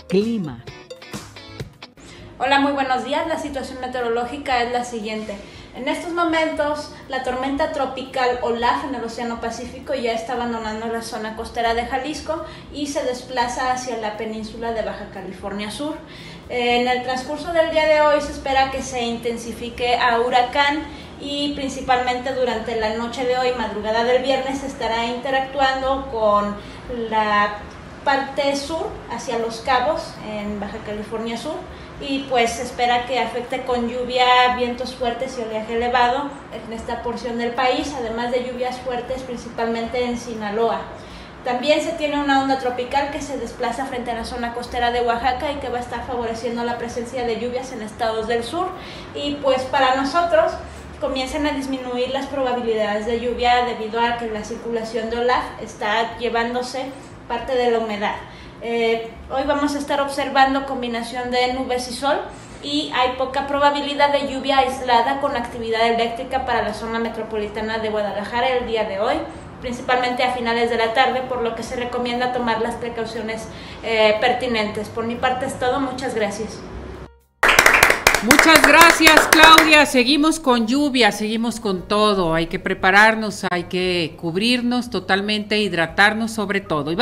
Clima. Hola, muy buenos días. La situación meteorológica es la siguiente. En estos momentos, la tormenta tropical Olaf en el Océano Pacífico ya está abandonando la zona costera de Jalisco y se desplaza hacia la península de Baja California Sur. En el transcurso del día de hoy se espera que se intensifique a huracán y principalmente durante la noche de hoy, madrugada del viernes, estará interactuando con la parte sur hacia Los Cabos en Baja California Sur y pues se espera que afecte con lluvia, vientos fuertes y oleaje elevado en esta porción del país, además de lluvias fuertes principalmente en Sinaloa. También se tiene una onda tropical que se desplaza frente a la zona costera de Oaxaca y que va a estar favoreciendo la presencia de lluvias en estados del sur y pues para nosotros comienzan a disminuir las probabilidades de lluvia debido a que la circulación de Olaf está llevándose parte de la humedad. Hoy vamos a estar observando combinación de nubes y sol y hay poca probabilidad de lluvia aislada con actividad eléctrica para la zona metropolitana de Guadalajara el día de hoy, principalmente a finales de la tarde, por lo que se recomienda tomar las precauciones pertinentes. Por mi parte es todo, muchas gracias. Muchas gracias, Claudia. Seguimos con lluvia, seguimos con todo. Hay que prepararnos, hay que cubrirnos totalmente, hidratarnos sobre todo.